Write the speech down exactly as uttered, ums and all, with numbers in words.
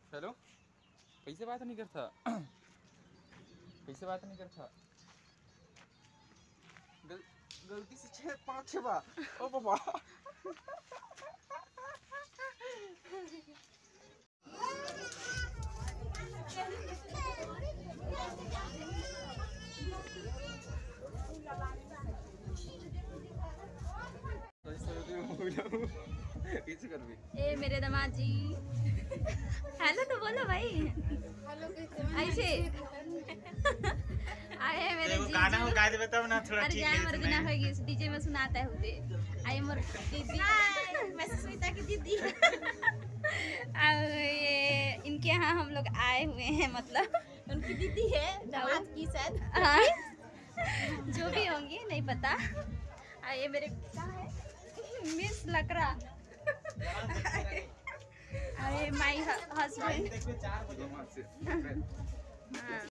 Hello, कैसे बात नहीं करता? कैसे बात नहीं करता? गल, गलती से छः पाँच छः बार। ओ बाबा। ए मेरे दामाद जी, हेलो तो बोलो भाई। ऐसे आए मेरे जी गाना हो गा दे बताओ ना थोड़ा अरे ठीक जाए है मर बिना होगी इस डीजे में सुनाता है होते। आई मोर दीदी, मैं सुनीता की दीदी। और ये इनके यहाँ हम लोग आए हुए हैं, मतलब उनकी दीदी है दामाद की शायद। हाँ, जो भी होंगी नहीं पता। और ये मेरे क्या है मिस लकड़ा। अरे माई हस्बैंड।